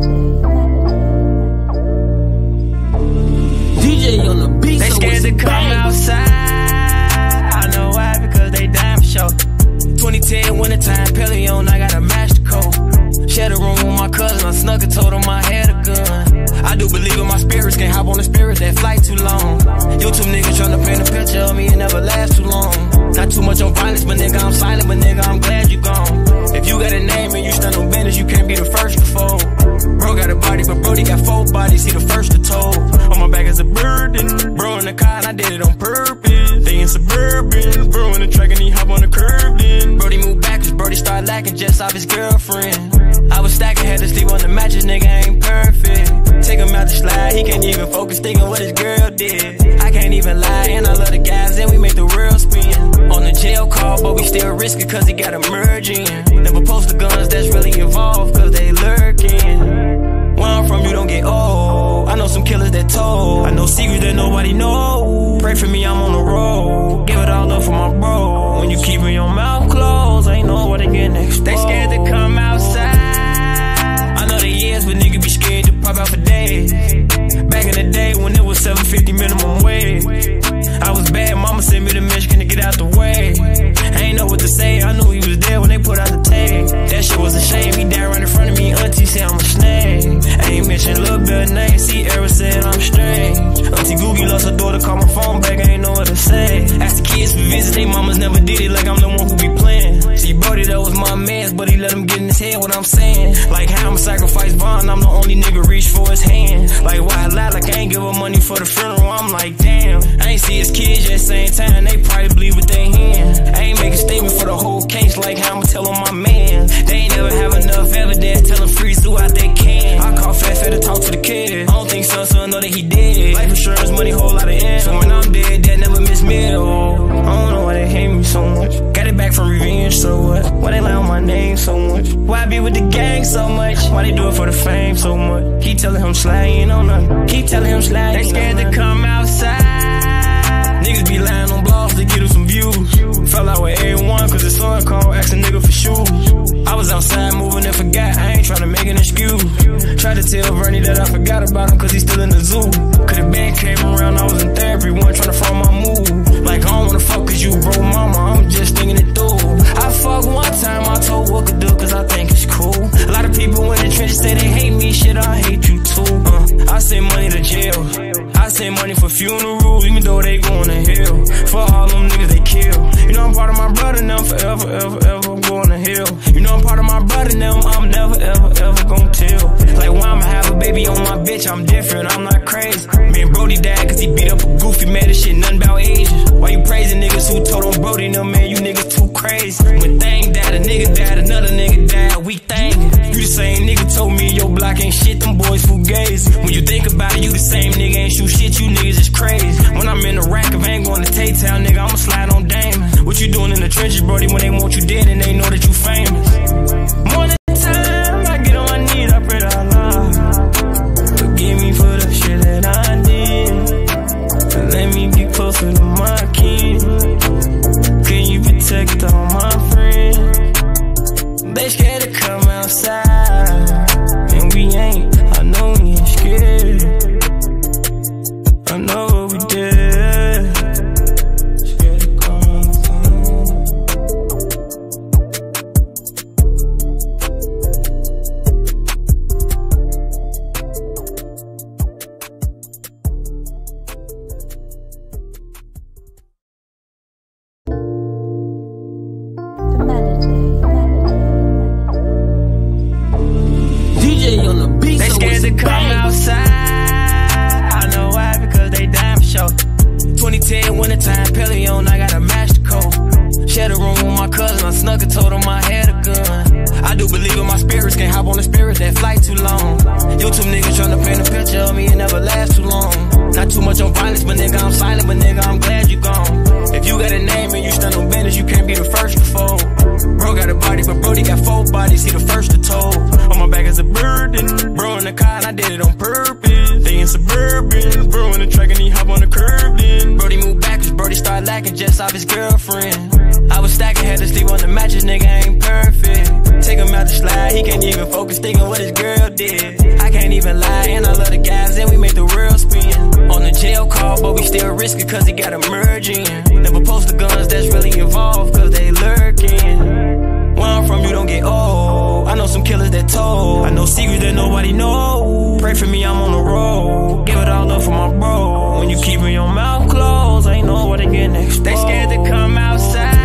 DJ on the beat, they scared to come outside. I know why, because they dying for sure. 2010 wintertime, Pelle on, I got a master code. Share the room with my cousin, I snuck and told him I had a gun. I do believe in my spirits, can't hop on the spirit, that flight too long. YouTube niggas tryna paint a picture of me, it never lasts too long. Not too much on violence, but nigga, I'm silent, but nigga, I'm glad you gone. If you got a name and you stand on business, you can't be the first to fold. Bro got a body, but Brody got 4 bodies, he the first to told. On my back is a burden, bro in the car, and I did it on purpose. They in suburban, bro in the track, and he hop on the curb then. Brody moved back, cause Brody started lacking just off his girlfriend. I was stacking, had to sleep on the mattress, nigga ain't perfect. Take him out the slide, he can't even focus, thinking what his girl did. I can't even lie, and I love the guys, and we make the world spin. On the jail call, but we still risk it, cause he got a merge in. Never post the guns that's really involved, cause they lurking. Where I'm from, you don't get old. I know some killers that told. I know secrets that nobody know. Pray for me, I'm on the road. Give it all up for my bro. When you keepin' your mouth closed, ain't know what they getting exposed. They scared to come outside. I know they is, but niggas be scared to pop out for days. Back in the day when it was $7.50 minimum wage, I was bad, mama sent me to Michigan to get out the way. I ain't know what to say, I knew he was there when they put out the tape. That shit was a shame, he died right in front of me, auntie said I'm a snake. I ain't mentioned Lil Durk name, see Era said I'm strange. Auntie Googie lost her daughter, call my phone back, I ain't know what to say. Asked the kids for visits, they mamas never did it, like I'm the one who be playing. See Brodie, that was my mans, but he let him get in his head what I'm saying. Like how I'ma sacrifice Vaughn, I'm the only nigga reach for his hand. Like why I lie, like I ain't give her money for the funeral, I'm like damn. I ain't see his kids at the same time, they probably bleed with their hand. I ain't make a statement for the whole case, like how I'ma tell on my man. They ain't never have enough evidence, tell them freeze throughout they can. I call Fat to talk to the kid, I don't think son know that he dead. Life insurance money, whole lot of end. So when I'm dead, that never miss meal. I don't know why they hate me so much. Got it back from revenge, so what? Why they lie on my name so much? Why I be with the gang so much? Why they do it for the fame so much? Keep telling him slide, ain't on nothing. Keep telling him slide, they scared to come outside. Niggas be lying on blogs to get them some views. Fell out with everyone cause his son called, asked a nigga for shoes. I was outside moving and forgot, I ain't tryna make an excuse. Tried to tell Bernie that I forgot about him cause he's still in the zoo. Could've been came around, I was in therapy, one tryna follow my move. Like I don't wanna fuck cause you bro mama, I'm just thinking it through. I fucked one time, I told what could do cause I think it's cool. A lot of people in the trenches say they hate me, shit I hate you too. I send money to jail, I send money for funerals, even though they going to hell. For all them niggas they kill. You know I'm part of my brother now, forever, ever, ever, I'm going to hell. You know I'm part of my brother now, I'm never, ever, ever gonna tell. Like why I'ma have a baby on my bitch, I'm different, I'm not crazy. Me and Brody died cause he beat up a goofy, mad as shit, nothing about Asians. Why you praising niggas who told on Brody, no man, you niggas too crazy. When thing died, a nigga died, another nigga died, we thankin'. You the same nigga told me your block ain't shit, them boys fugazi. When you think about it, you the same nigga, ain't shoot shit, you niggas is crazy. When I'm in the rack, if I ain't going to Tay-Town, nigga, I'ma slide on Damon. What you doing in the trenches, Brody, when they want you dead and they know that you famous? Morning time, I get on my knees, I pray to Allah. Forgive me for the shit that I did, and let me get closer to my kin. Can you protect all my friends? They scared to come outside, and we ain't, I know we ain't scared. I know what we did. DJ on the beat, they scared to come outside. I know why, because they dying for sure. 2010 wintertime, Pelle on, I got a master code. Share the room with my cousin, I snuck and told him I had a gun. I do believe in my spirits, can't hop on the spirit, that flight too long. YouTube niggas tryna paint a picture of me, it never lasts too long. Not too much on violence, but nigga I'm silent, but nigga I'm glad you gone. If you got a name and you stand on business, you can't be the first to fold. Bro got a body, but Brody got 4 bodies, he the first to told. On my back is a burden, bro in the car, and I did it on purpose. They in suburban, bro in the track, and he hop on the curb then. Brody moved back, cause Brody started lacking just off his girlfriend. I was stacking, had to sleep on the mattress, nigga ain't perfect. Take him out the slide, he can't even focus, thinking what his girl did. even lie, and I love the guys, and we make the world spin. On the jail call, but we still risk it cause he got emerging. Never post the guns that's really involved cause they lurking. Where I'm from, you don't get old. I know some killers that told. I know secrets that nobody knows. Pray for me, I'm on the road. Give it all up for my bro. When you keepin' your mouth closed, ain't know what they getting exposed. They scared to come outside.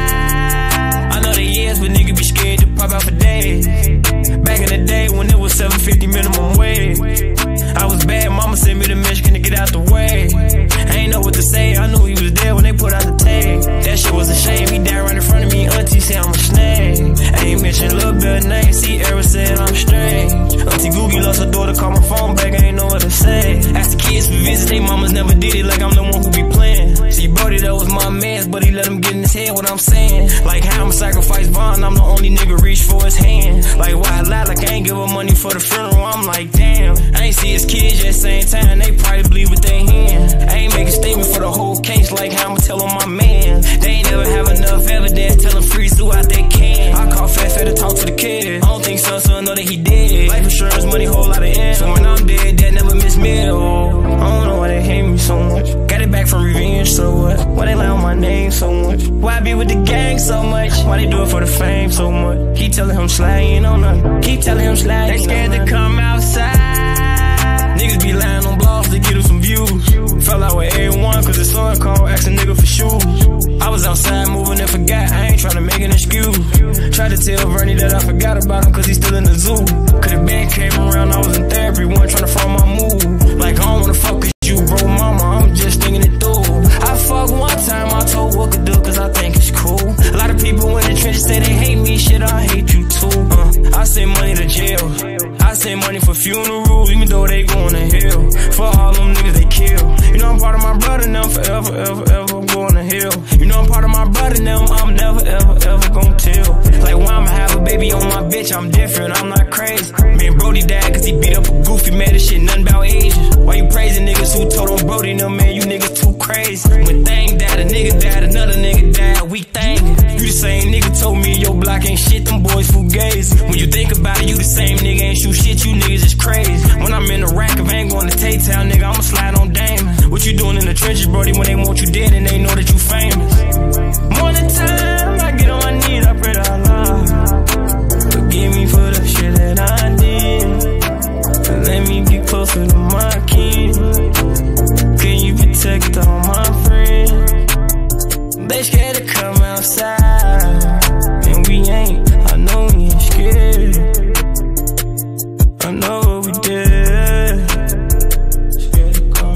I know they years, but niggas be scared to pop out for days. Back in the day when it was $7.50 minimum wage, I was bad, mama sent me to Michigan to get out the way. I ain't know what to say, I knew he was there when they put out the tape. That shit was a shame, he died right in front of me, auntie said I'm a snake. I ain't mention Lil Durk name, see Era said I'm strange. Auntie Googie lost her daughter, call my phone back, I ain't know what to say. Asked the kids for visits, they mamas never did it like I'm the one who be playing. See Brodie, that was my mans, but he let him get in his head what I'm saying. Like how I'ma sacrifice Vaughn, I'm the only nigga reach for his hand. Like why I lie, like I ain't give her money for the funeral, I'm like damn. I ain't see his kids at the same time, they probably bleed with their hand. I ain't make a statement for the whole case, like how I'ma tell on my man. They ain't never have enough evidence, tell them freeze throughout they can. I call Fat to talk to the kid, I don't think so know that he dead. Life insurance money, whole lot of end. So when I'm dead, that never miss meal. I don't know why they hate me so much. Got it back from revenge, so what? Why they lie on my name so much? Why I be with the gang so much? Why they do it for the fame so much? Keep telling him slide, you know nothing. Keep telling him slide, they scared to come outside. Niggas be lying on blogs to get them some views. Fell out with everyone cause the son called, asked a nigga for shoes. I was outside moving and forgot, I ain't tryna make an excuse. Tried to tell Bernie that I forgot about him cause he's still in the zoo. Could've been came around, I was in therapy, one tryna front my move. Like I don't wanna fuck with you, bro, mama, I'm just thinking it through. I fucked one time, I told what could do cause I think it's cool. A lot of people in the trenches say they hate me, shit, I hate you too. I send money to jail, I send money for funerals, even though they going to hell. For all them niggas they kill. You know I'm part of my brother now, forever, ever, ever, I'm going to hell. You know I'm part of my brother now, I'm never, ever, ever gon' tell. Like why I'ma have a baby on my bitch, I'm different, I'm not crazy. Me and Brodie died cause he beat up a goofy, mad as shit, nothing about Asians. Why you praising niggas who told on Brodie, no man, you niggas too crazy. When thing died, a nigga died, another nigga died, we thankin'. You the same nigga told me your block ain't shit, them boys fugazi. When you think about it, you the same nigga, ain't shoot shit, you niggas is crazy. When I'm in the rack, if I ain't going to Tay-Town, nigga, I'ma slide on Damon. What you doing in the trenches, Brodie, when they want you dead and they know that you famous? Morning time, I get on my knees, I pray to Allah. Forgive me for the shit that I did, and let me get closer to my kin. Can you protect all my friends? They scared to come outside, and we ain't, I know we ain't scared. I know what we did. Scared to come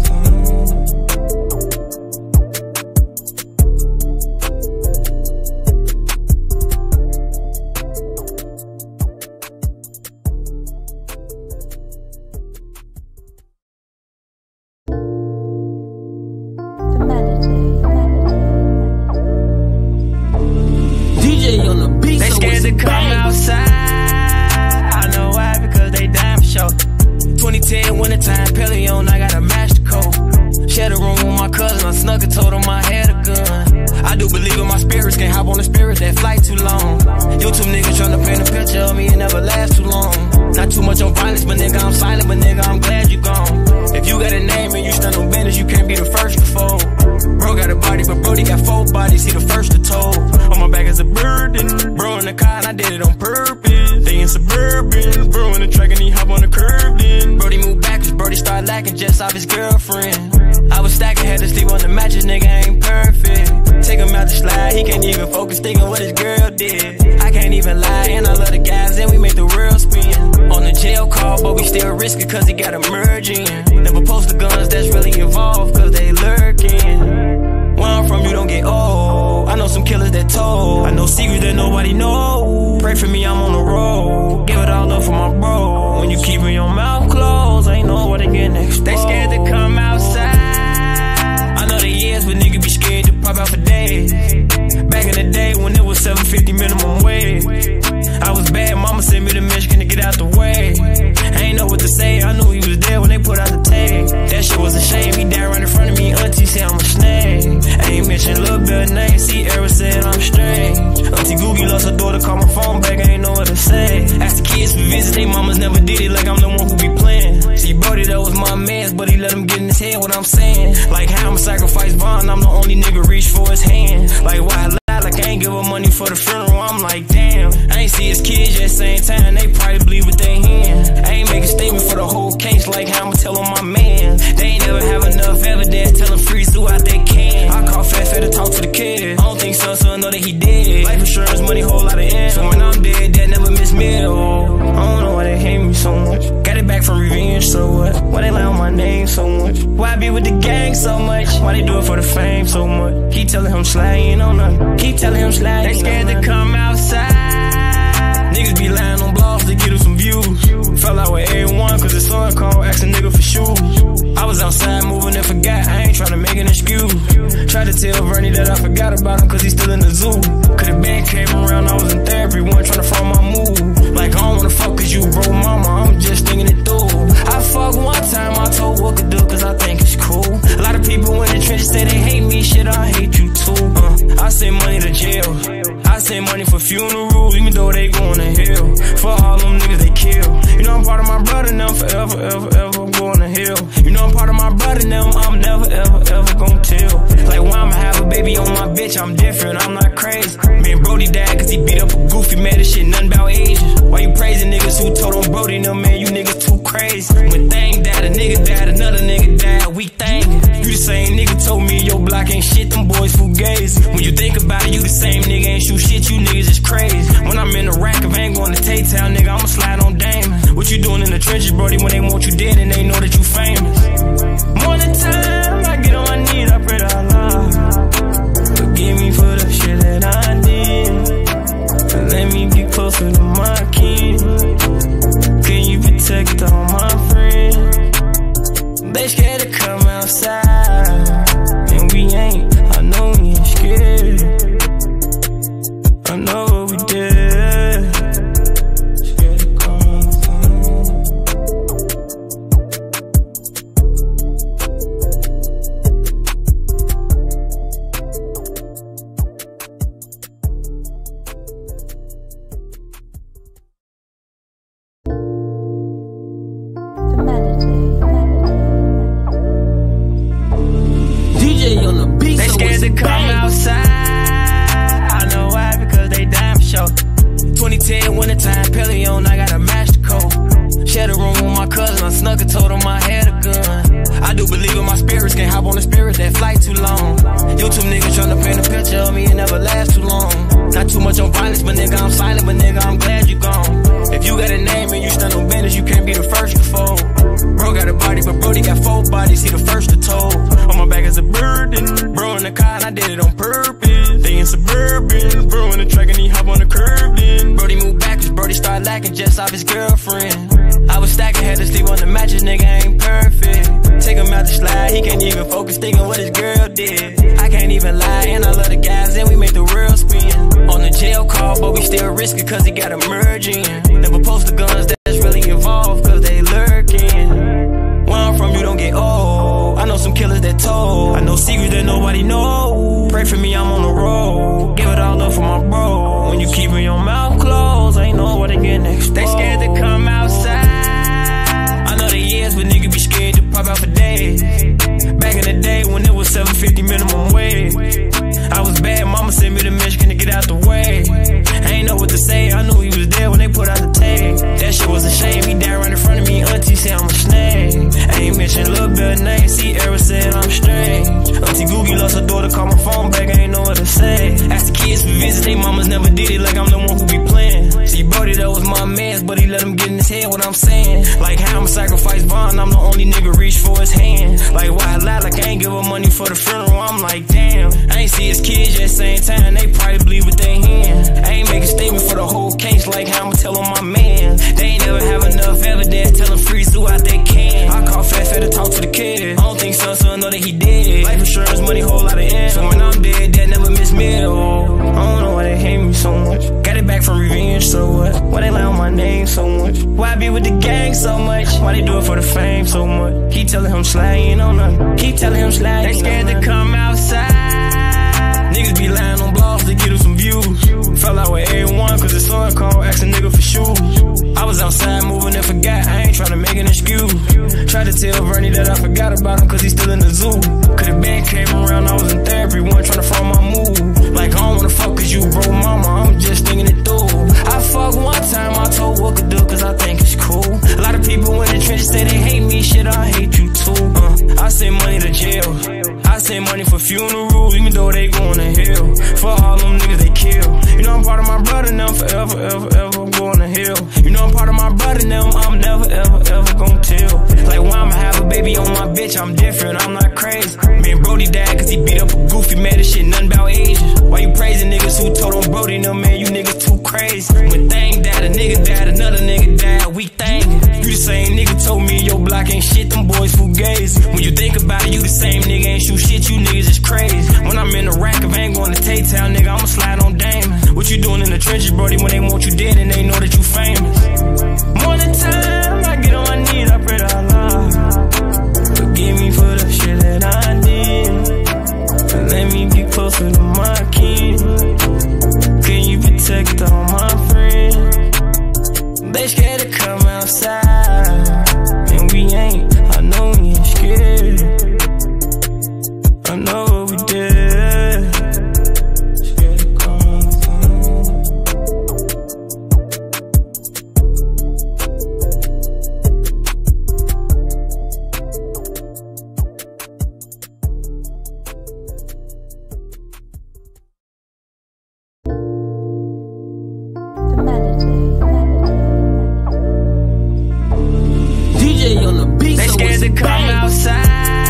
DJ on the beat, they scared to come outside. I know why, because they dying for sure. 2010 wintertime, Pelle on, I got a master code. Share the room with my cousin, I snuck and told him I had a gun. I do believe in my spirits, can't hop on the spirits that fly too long. YouTube niggas tryna paint a picture of me, it never lasts too long. Not too much on violence, but nigga I'm silent, but nigga I'm glad you gone. If you got a name and you stand on business, you can't be the first to fold. Bro got a body, but Brodie got 4 bodies, he the first to told. On my back is a burden, bro in the car and I did it on purpose. They in suburban, bro in the track and he hop on the curb then. Brodie moved back cause Brodie started lacking just off his girlfriend. I was stacking, had to sleep on the mattress, nigga ain't perfect. Take him out the slide, he can't even focus thinking what his girl did. I can't even lie, and I love the guys, and we make the world spin. On the jail call, but we still risk it cause he got emerging. Never post the guns that's really involved cause they lurking. Where I'm from, you don't get old. I know some killers that told. I know secrets that nobody knows. Pray for me, I'm on the road. Give it all up for my bro. When you keepin' your mouth closed, ain't know what they getting exposed. They scared to come outside. I know they years, but niggas be scared to pop out for days. Back in the day when it was $7.50 minimum wage, I was bad, mama sent me to Michigan to get out the way. I ain't know what to say, I knew he was there when they put out the tape. That shit was a shame, he died right in front of me, auntie said I'm a snake. I ain't mention Lil Durk name, see Era said I'm strange. Auntie Googie lost her daughter, call my phone back, I ain't know what to say. Asked the kids for visits, they mamas never did it like I'm the one who be playing. sacrifice bond, I'm the only nigga reach for his hand. Like why lie, like I ain't give her money for the funeral. I'm like damn, I ain't see his kids at the same time, they probably bleed with their hand. I ain't make a statement for the whole case, like how I'ma tell on my man. They ain't never have enough evidence, tell them freeze throughout they can. I call Fat to talk to the kid, I don't think son know that he dead. Life insurance money, whole lot of end. So when I'm dead, that never miss me. Oh, I don't know why they hate me so much. Got it back from revenge, so what? Why they lie on my name so much? Why I be with the gang so much? Why they do it for the fame so much? Keep telling him sliding on nothing. Keep telling him sliding. They scared to come outside. Niggas be lying on blogs to get them some views. Fell out with everyone cause the son called, asked a nigga for shoes. I was outside moving and forgot, I ain't tryna make an excuse. Tried to tell Bernie that I forgot about him cause he's still in the zoo. Could've been came around, I was in therapy, wasn't tryna follow my move. Like I don't wanna fuck cause you bro mama, I'm just thinking it through. I fucked one time, I told what could do cause I think it's cool. A lot of people in the trenches say they hate me, shit I hate you too. I send money to jail, I send money for funerals, even though they going to hell. For all them niggas they kill. You know I'm part of my brother now, forever, ever, ever, I'm going to hell. You know I'm part of my brother now, I'm never, ever, ever gonna tell. Like why I'ma have a baby on my bitch, I'm different, I'm not crazy. Me and Brodie died cause he beat up a goofy, mad as shit, nothing about Asians. Why you praising niggas who told on Brodie, no man, you niggas too crazy. When thing died, a nigga died, another nigga died, we thankin'. You the same nigga told me your block ain't shit, them boys fugazi. When you think about it, you the same nigga, ain't shoot shit, you niggas is crazy. When I'm in the rack, if I ain't going to Tay-Town, nigga, I'ma slide on Damon. What you doing in the trenches, Brodie, when they want you dead and they know that you famous? Morning time, I get on my knees, I pray to Allah. Forgive me for the shit that I did, and let me get closer to my kin. Can you protect all my friends? They scared to come outside, and we ain't, I know we ain't scared. I know what we did. Scared to come outside. The melody. DJ on the beat. They scared to come outside. I know why, because they dying for sure. 2010 wintertime, Pelle on, I got a master code. Share the room with my cousin, I snuck and told him I had a gun. I do believe in my spirits, can't hop on the spirit, that flight too long. YouTube niggas tryna paint a picture of me, it never lasts too long. Not too much on violence, but nigga, I'm silent, but nigga, I'm glad you gone. If you got a name and you stand on business, you can't be the first to fold. Bro got a body, but Brodie got 4 bodies, he the first to told. On my back is a burden, bro in the car and I did it on purpose. They in suburban, bro in the track and he hop on the curb then. Brodie moved backwards, Brodie started lacking just off his girlfriend. I was stacking, had to sleep on the mattress, nigga ain't perfect. Take him out the slide, he can't even focus, thinking what his girl did. I can't even lie, and I love the guys, and we make the world spin. On the jail call, but we still risk it, cause he got a merge in. Never post the guns that's really involved, cause they lurking. Where I'm from, you don't get old. I know some killers that told. I know secrets that nobody know. Pray for me, I'm on the road. Give it all up for my bro. When you keepin' your mouth closed, ain't know what they getting exposed. They scared to come outside. I know they years, but niggas be scared to pop out for days. Back in the day when it was $7.50 minimum wage, I was bad, mama sent me to Michigan to get out the way. I ain't know what to say, I knew he was there when they put out the tape. That shit was a shame, he died right in front of me, auntie said I'm a snake. I ain't mentioned Lil Durk name, see Era said I'm strange. Auntie Googie lost her daughter, call my phone back, I ain't know what to say. Asked the kids for visits, they mamas never did it, like I'm the one who be playing. See Brodie, that was my mans, but he let him get in his head what I'm saying. Like how I'ma sacrifice bond, I'm the only nigga reach for his hand. Like why I lie, like I ain't give her money for the funeral, I'm like damn. I ain't see his kids at the same time, they probably bleed with their hand. I ain't make a statement for the whole case, like how I'ma tell on my man. They ain't never have enough evidence, tell them freeze throughout they can. I call Fat to talk to the kid, I don't think son know that he dead. Life insurance money, whole lot of end. So when I'm dead, that never miss me. Oh, I don't know why they hate me so much. Got it back from revenge, so what? Why they lie on my name so much? Why I be with the gang so much? Why they do it for the fame so much? Keep telling him sliding on nothing. Keep telling him sliding. They scared to come outside. Niggas be lying on blogs to get them some views. Fell out with everyone cause the son called, asked a nigga for shoes. I was outside moving and forgot, I ain't tryna make an excuse. Tried to tell Bernie that I forgot about him cause he's still in the zoo. Could've been came around, I was in therapy, wasn't tryna front my move. Like I don't wanna fuck cause you broke mama, I'm just thinking it through. I fucked one time, I told what could do cause I think it's cool. A lot of people in the trenches say they hate me, shit I hate you too. I send money to jail, I send money for funerals, even though they going to hell. For all them niggas they kill. You know I'm part of my brother now, forever, ever, ever, I'm going to hell. You know I'm part of my brother now, I'm never, ever, ever gonna tell. Like why I'ma have a baby on my bitch, I'm different, I'm not crazy. Me and Brodie died cause he beat up a goofy, mad as shit, nothing about Asians. Why you praising niggas who told on Brodie, no man, you niggas too crazy. When thing died, a nigga died, another nigga died, we thankin'. You the same nigga told me your block ain't shit, them boys fugazi. When you think about it, you the same nigga, ain't shoot shit, you niggas is crazy. When I'm in the rack, if I ain't going to Tay-Town, nigga, I'ma slide on Damon. What you doing in the trenches, Brodie, when they want you dead and they know that you famous? Morning time, I get on my knees, I pray to Allah. Forgive me for the shit that I did, and let me get closer to my kin. Can you protect all my friends? They scared to come outside, and we ain't, I know we ain't scared. I know what we did. Scared to come DJ on the beat. They scared to come outside.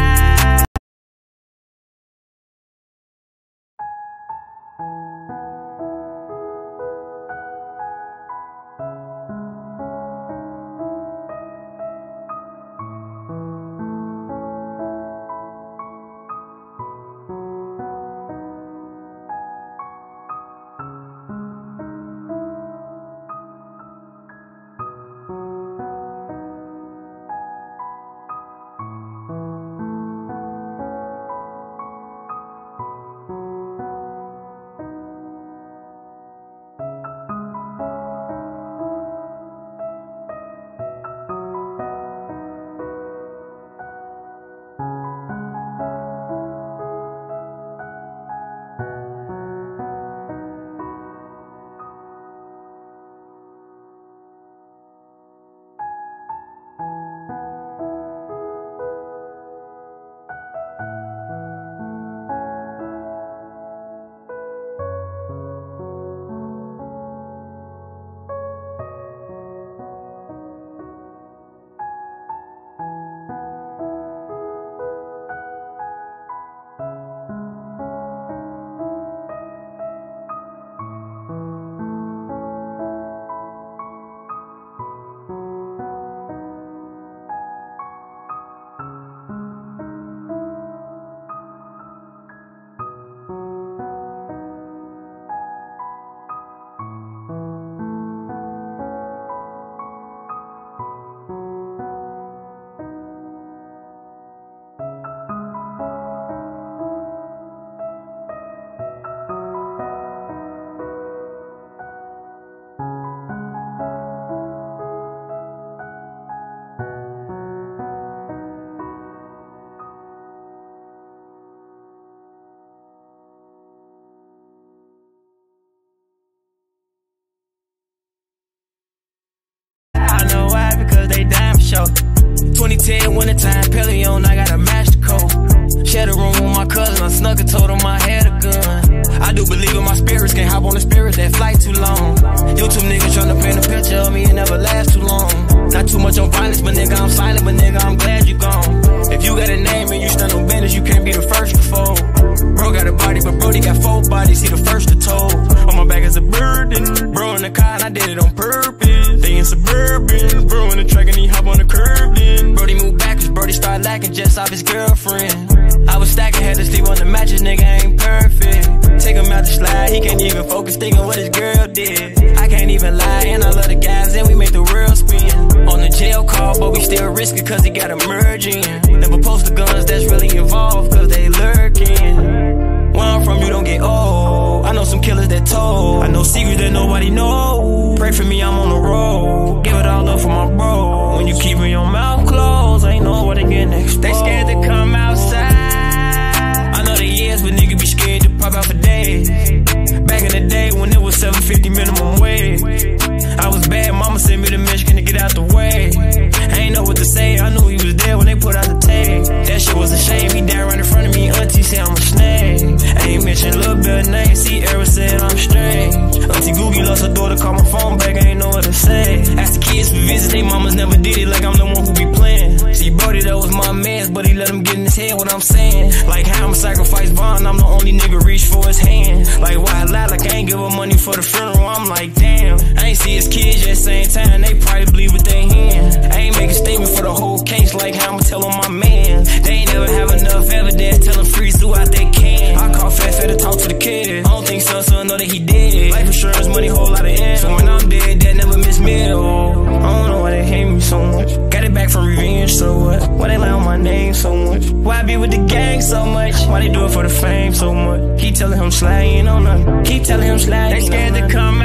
They dying for sure. 2010 wintertime, Pelle on, I got a master code. Share the room with my cousin, I snuck and told him I had a gun. I do believe in my spirits, can't hop on the spirit, that flight too long. YouTube niggas tryna paint a picture of me, it never lasts too long. Not too much on violence, but nigga, I'm silent, but nigga, I'm glad you gone. If you got a name and you stand on business, you can't be the first to fold. Bro got a body, but Brodie got 4 bodies, he the first to told. On my back is a burden, bro in the car, and I did it on purpose. They in suburban, bro in the track and he hop on the curb then. Brodie moved backwards, Brodie started lacking just off his girlfriend. I was stacking, had to sleep on the mattress, nigga ain't perfect. Take him out the slide, he can't even focus, thinking what his girl did. I can't even lie, and I love the guys, and we make the world spin. On the jail call, but we still risk it, cause he got a merge in. Never post the guns that's really involved, cause they lurking. Where I'm from, you don't get old. I know some killers that told. I know secrets that nobody knows. Pray for me, I'm on the road. Give it all up for my bro. When you keepin' your mouth closed, ain't know what to get next. They scared to come outside. mama sent me to Michigan to get out the way. I ain't know what to say, I knew he was there when they put out the tape. That shit was a shame, he died right in front of me. Auntie said I'm a snake. I ain't mentioned Lil Durk name, see Era said I'm strange. Auntie Googie lost her daughter, call my phone back, I ain't know what to say. Asked the kids for visits, they mamas never did it, like I'm the one who be playing. See Brodie, that was my mans, but he let him get in his head what I'm saying. Like how I'ma sacrifice Vaughn, I'm the only nigga reach for his hand. Like why I lie, like I ain't give her money for the funeral, I'm like damn. I ain't see his kids yet, same time, they probably believe what they hand. I ain't make a statement for the whole case, like how I'ma tell on my man. They ain't never have enough evidence, tell them freeze throughout they can. I call Fat to talk to the kid, I don't think son know that he dead. Life insurance money, whole lot of ends, so when I'm dead, that never miss meal. I don't know why they hate me so much, got it back from revenge, so what? Why they lie on my name so much? Why I be with the gang so much? Why they do it for the fame so much? Keep telling him slide, you know nothing. Keep telling him slide, they scared to come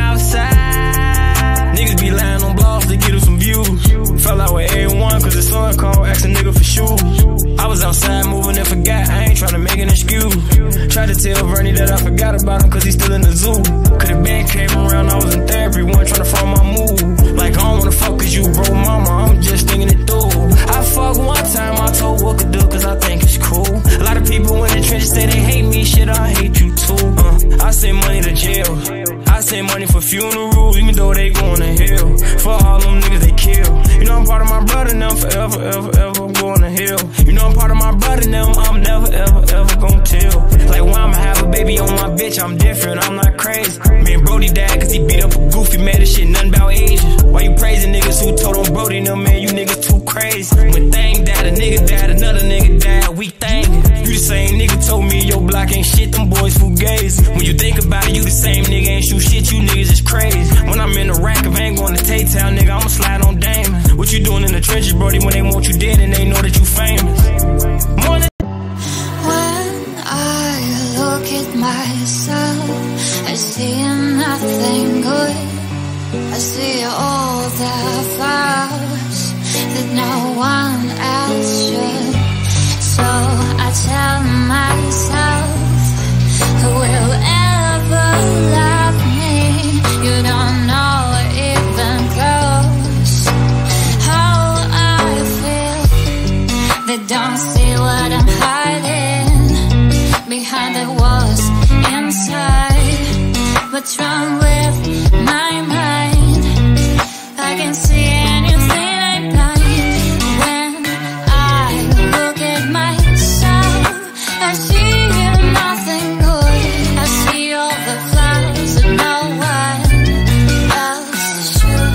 outside. Niggas be lying on blogs to get him some views. Fell out with everyone cause the son called, asked a nigga for shoes. I was outside moving and forgot, I ain't tryna make an excuse. Tried to tell Bernie that I forgot about him cause he's still in the zoo. Could've been came around, I was in therapy, one tryna find my move. Like I don't wanna fuck cause you broke mama, I'm just thinking it through. I fuck one time, I told what could do cause I think it's cool. A lot of people in the trenches say they hate me, shit I hate you too. I send money to jail, I send money for funerals, even though they going to hell. For all them niggas they kill. You know I'm part of my brother now, forever, ever, ever, I'm going to hell. You know I'm part of my brother now, I'm never, ever, ever gonna tell. Like why I'ma have a baby on my bitch, I'm different, I'm not crazy. Me and Brodie died cause he beat up a goofy, mad as shit, nothing about Asians. Why you praising niggas who told on Brodie, no man, you niggas too crazy. When thing died, a nigga died, another nigga died, we thank you. You the same nigga told me your block ain't shit, them boys fugazi. When you think about it, you the same nigga, ain't shoot shit, you niggas is crazy. When I'm in the rack, if I ain't going to Tay-Town, nigga, I'ma slide on Damon. What you doing in the trenches, Brodie, when they want you dead and they know that you famous? When I look at myself, I see nothing good. I see all the flaws that no one else should. So I tell myself, who will ever love me? You don't know even close how I feel. They don't see what I'm hiding behind the walls inside. What's wrong with my mind? I can see anything I'm blind. When I look at myself, I see nothing good. I see all the flaws that no one else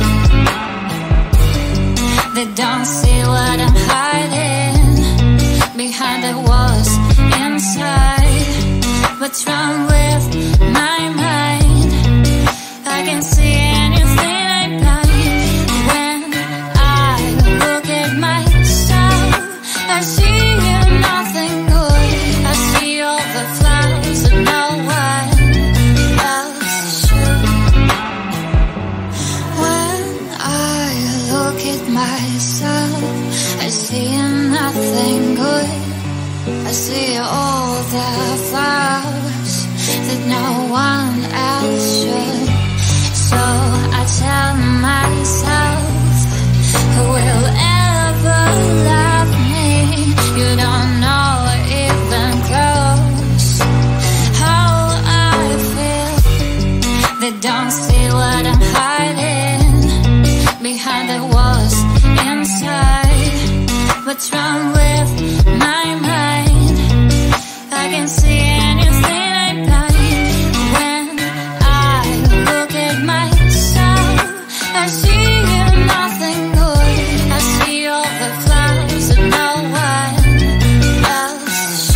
should. They don't see what I'm hiding behind the walls inside. What's wrong with my mind? I can see anything I'm blind. When I look at myself, I see nothing good. I see all the flaws that no one else should. When I look at myself, I see nothing good. I see all the flaws that no one else should. So I tell myself, who will ever love me? You don't know even close how I feel. They don't see what I'm hiding behind the walls inside. What's wrong with my mind? I can see anything I'm blind. When I look at myself, I see nothing good. I see all the flaws that no one else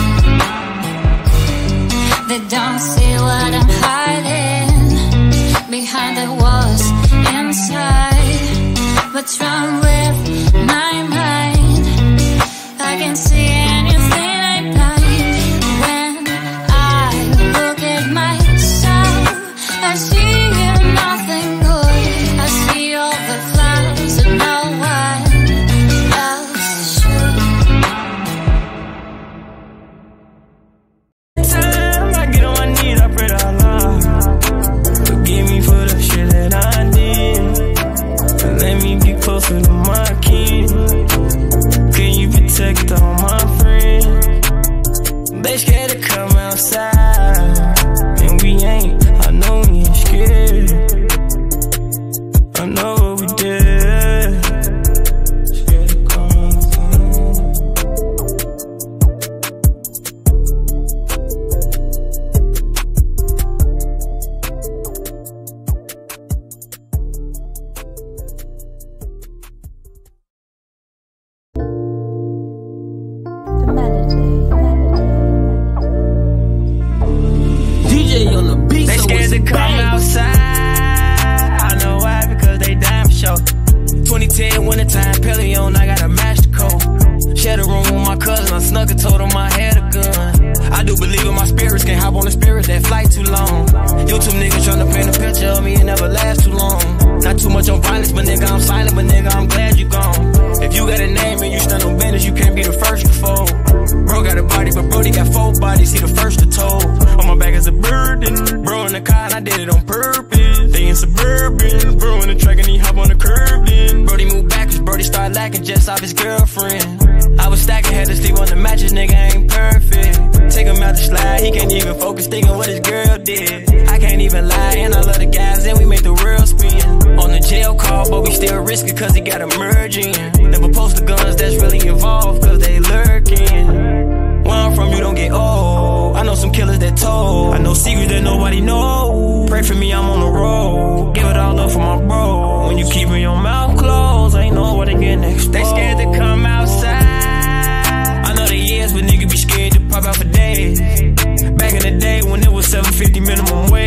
should. They don't see what I'm hiding behind the walls inside. What's wrong with my mind? I can see anything I'm blind. When I look at myself, I see nothing good. I see all the flaws that no one else should. Time I get on my knees, I pray to Allah, forgive me for the shit that I did. closer to my kin? Can you protect all my friends? They scared to come outside, and we ain't. I know we ain't scared. I know what we did. Scared to come outside. The melody. DJ on the beat, They so scared it's to come bang. outside. I know why, because they dying for sure. 2010 wintertime, Pelle on, I got a master code. Shared a room with my cousin, I snuck and told him I had a gun. I do believe in my spirits, can't hop on the spirit, that flight too long. YouTube niggas tryna paint a picture of me, it never lasts too long. Not too much on violence, but nigga, I'm silent, but nigga, I'm glad you gone. If you got a name and you stand on business, you can't be the first to fold. Bro got a body, but Brody got 4 bodies, he the first to told. On my back is a burden, bro in the car, and I did it on purpose. They in suburban, bro in the track, and he hop on the curb then. Brody moved back, cause Brody started lacking just off his girlfriend. I was stacking, had to sleep on the mattress, nigga ain't perfect. Take him out the slide, he can't even focus, thinking what his girl did. I can't even lie, and I love the guys, and we make the world spin. On the jail call, but we still risk it, cause he got a merge in. Never post the guns that's really involved, cause they lurking. Where I'm from, you don't get old. I know some killers that told. I know secrets that nobody knows. Pray for me, I'm on the road. Give it all up for my bro. When you keepin' your mouth closed, ain't know what they getting exposed. They scared to come outside. I know they is, but niggas be scared to pop out for days. Back in the day when it was $7.50 minimum wage.